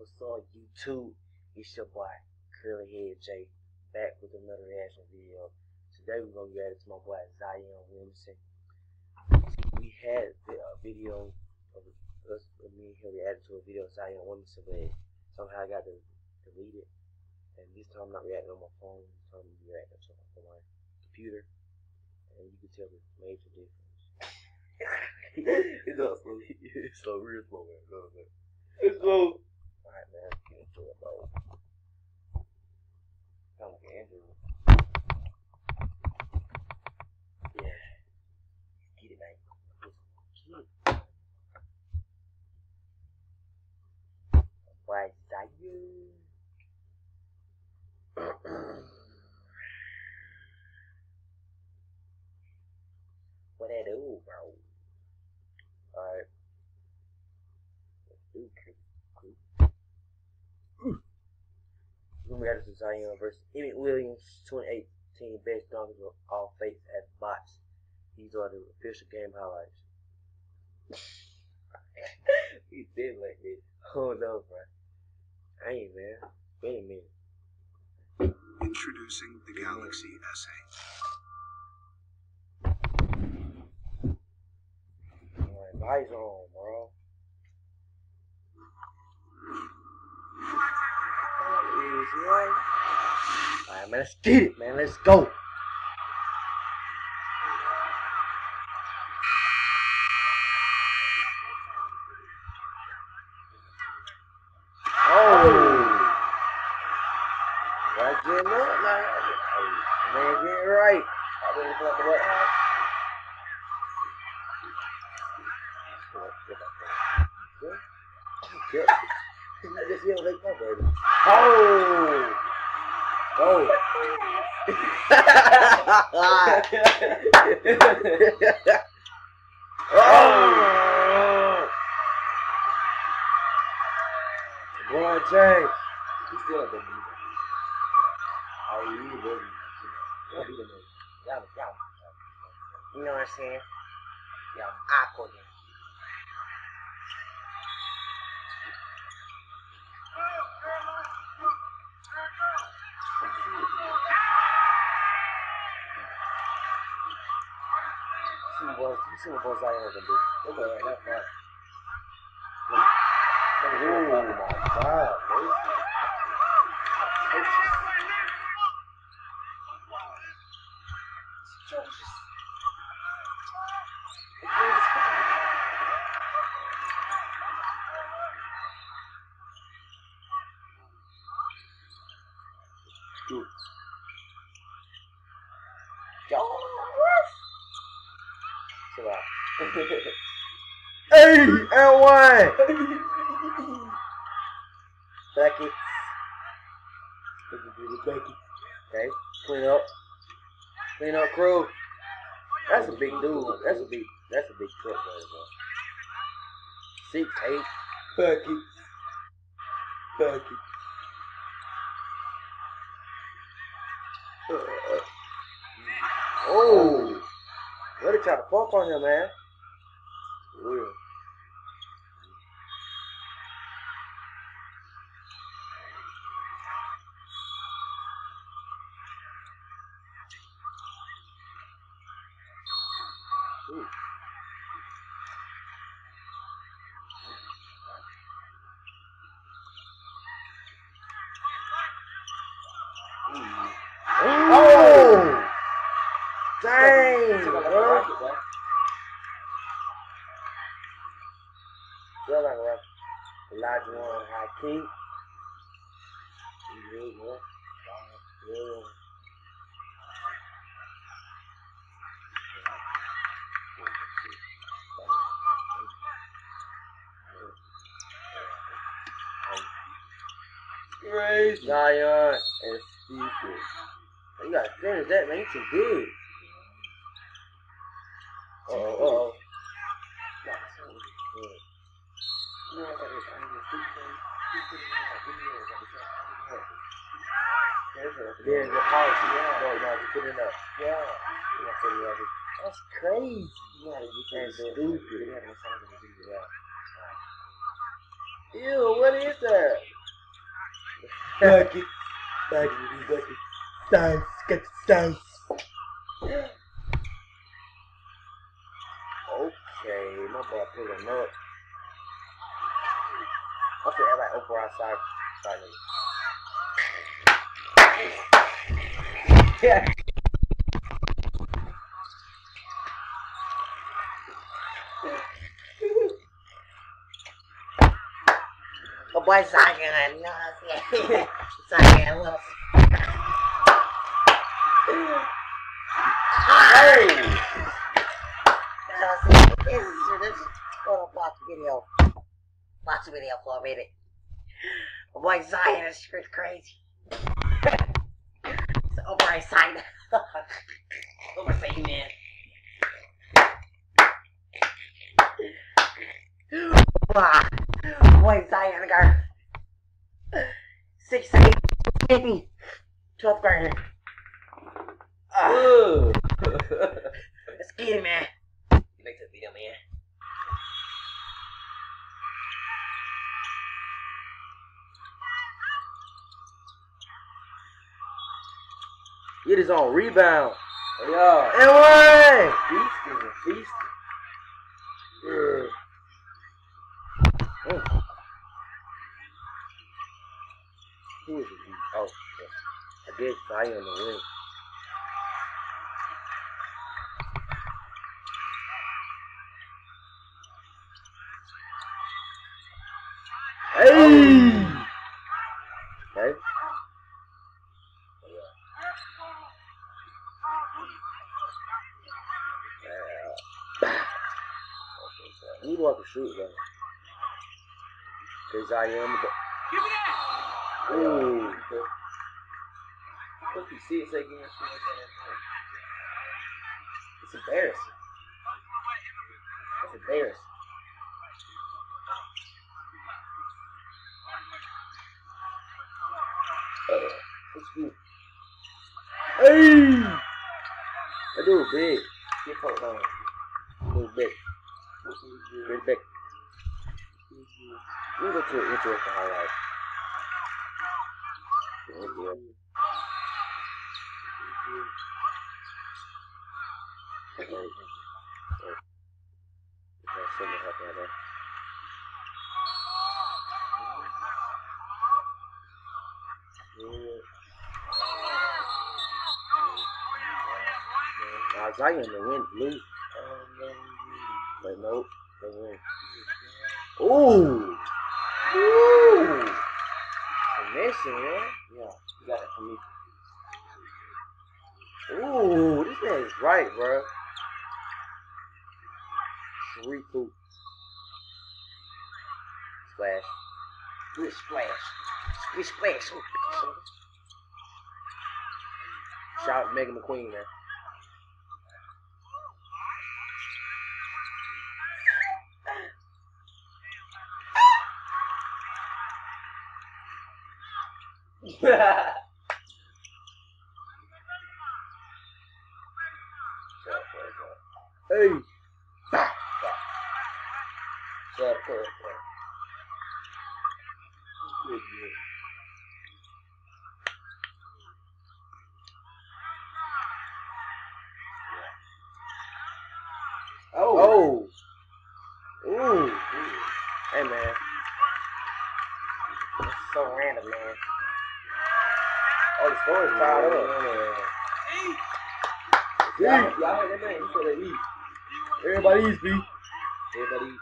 what's up, YouTube? It's your boy, Curly Head J, back with another reaction video. Today we're gonna react to my boy Zion Williamson. We had a video of us, me and him reacting to a video of Zion Williamson, but somehow I got to delete it. And this time I'm not reacting on my phone, this time I'm reacting on my computer. And you can tell the major difference. It's not slow. It's slow, real slow, man. Let's go. Alright, man. Get into it, bro. Sound like an Andrew. Yeah. Get it, man. Get it. Why, Zion? What that do, bro? Alright. Let's do it. We're going to Zion versus Emmett Williams, 2018 best dunkers of all faiths at bots. These are the official game highlights. He did like this. Oh no, bro. Hey, man. Wait a minute. Introducing the Galaxy S8. Alright, lights on, bro. Alright, man, let's get it, man. Let's go. Oh, right, getting up now. Man, get it right. I really fuck it up. Good. Just yell like my baby. Oh! Oh! Oh! LeBron James. He's still a big leader. Oh, he is. You know what I'm saying? Yo, awkward. See what boys Zion can do. Look at that far. Oh my God, bro. Dude. Yo. Chill out. Hey, and one. Becky. Becky. Okay, clean up. Clean up, crew. That's a big dude. That's a big truck right there. 6'8". Becky. Becky. Oh. What did try to fuck on him, man? Real. Ooh. Oh! Dang, bro. Feel like a Elijah Warren High King. Crazy. Zion and stupid. You gotta finish that, man. You too big. Uh-oh. There's the policy. Yeah. No, just put it up. Yeah. That's crazy. That's stupid. Ew, what is that? Bucket. Bucket. Dice. Get the dice. Okay, my boy pulling up. I feel like Oprah outside. Yeah. My boy Zion, you know what I'm saying? Zion, look. Hey! This is going to watch the video. Watch the video for a minute. My boy Zion is straight crazy. It's over my side. Over say man. Wow. Boy Zion got 6, 8, 50, 12th grader. Let's get it, man. Make the video, man. Get his own rebound. Yeah. And one. Feasting and feasting. Yeah. Who is it? Oh, yeah. I guess Zion the win. Hey! Okay. You want to shoot, though. Because I am. Give me that! Ooh. Look, you see it, say again. It's embarrassing. That's embarrassing. What's good? Hey! That dude big. Get poked on. Dude big. Really big. We'll go to an interesting highlight. Zion, they win, lose. But nope, they win. Ooh! Ooh! Finessing, man. Yeah, you got that for me. Ooh, this man is right, bro. Sweet poop. Splash. Good splash. Good splash. Shout out Megan McQueen, man. Hey! Bah! Good, good. Good, good. Oh! Ooh! Hey, man. This is so random, man. Oh, the score is tied up. Y'all heard that man? He said they eat. Everybody eats, B. Everybody eats.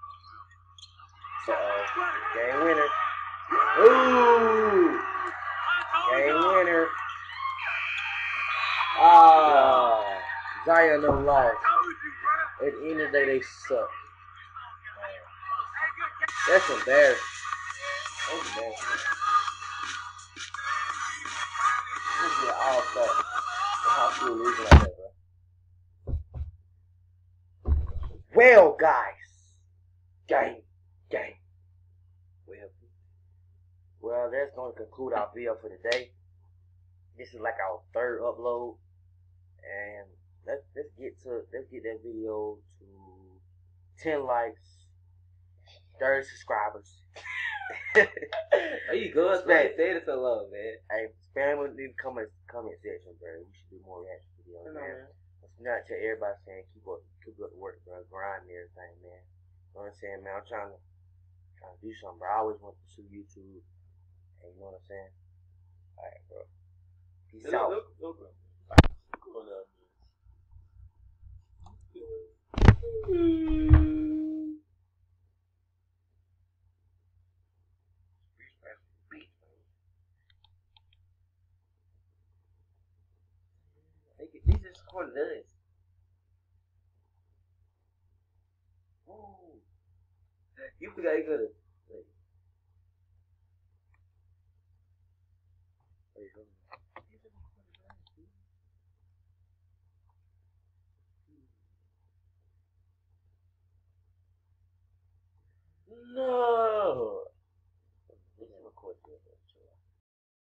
Game winner. Ooh! Game winner. Zion no lost. At the end of the day, they suck. That's embarrassing. That's embarrassing. This is an all-star. How school losing like that, bro. Well, guys. Game. Well, that's going to conclude our video for today. This is like our 3rd upload. And let's get that video to 10 likes, 30 subscribers. Are you good? Spam. Say it so low, man. Hey, spam in the comment section, bro. We should do more reaction videos, man. Let's not tell everybody saying keep up the work, bro. Grind and everything, man. You know what I'm saying, man? I'm trying to do something, bro. I always want to pursue YouTube. And you know what I'm saying? Alright, bro. Peace out. Look. These are corn nuts. Ooh. You forgot you could have. No. This is recorded.